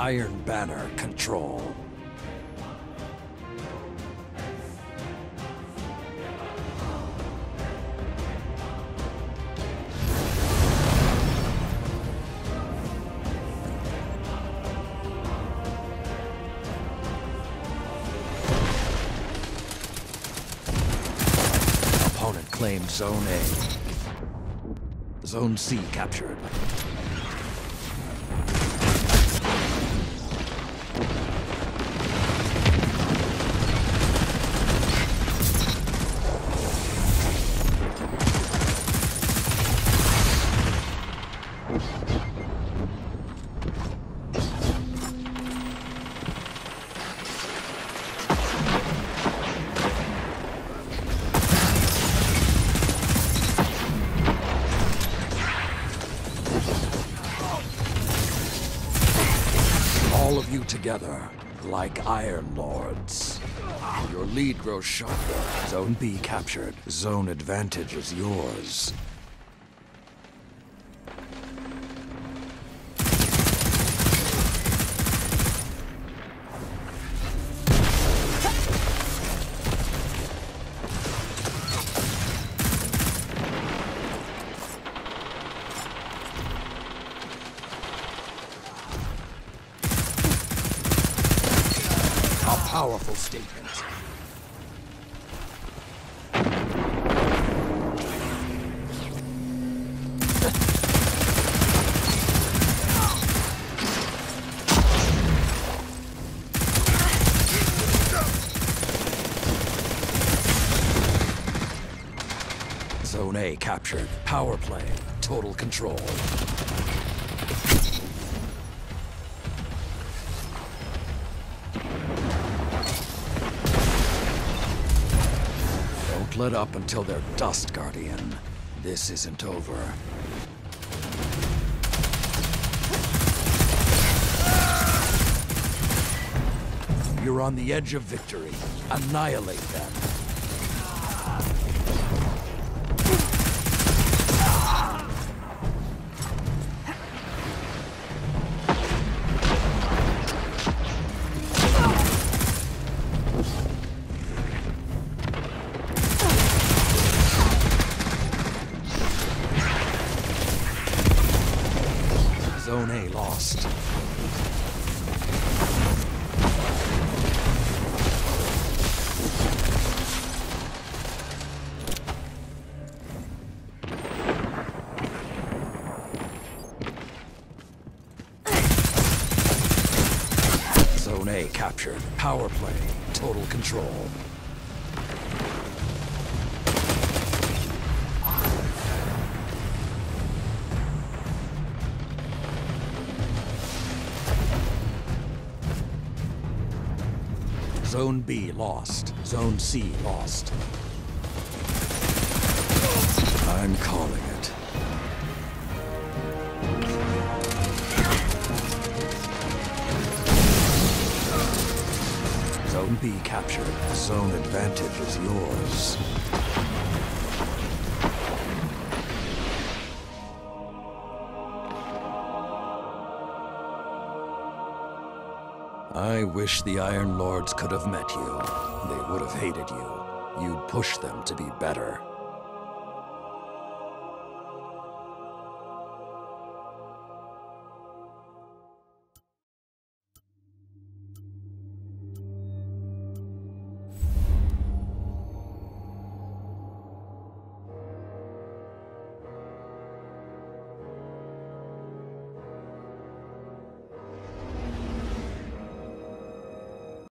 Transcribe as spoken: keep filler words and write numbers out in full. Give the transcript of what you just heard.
Iron Banner control. Opponent claimed Zone A. Zone C captured. All of you together, like Iron Lords. Your lead grows sharper. Zone B captured. Zone advantage is yours. A powerful statement. Zone A captured. Power play. Total control. Don't let up until they're dust, Guardian. This isn't over. You're on the edge of victory. Annihilate them. Zone A lost. Zone A captured. Power play. Total control. Zone B lost. Zone C lost. I'm calling it. Zone B captured. Zone advantage is yours. I wish the Iron Lords could have met you. They would have hated you. You'd push them to be better.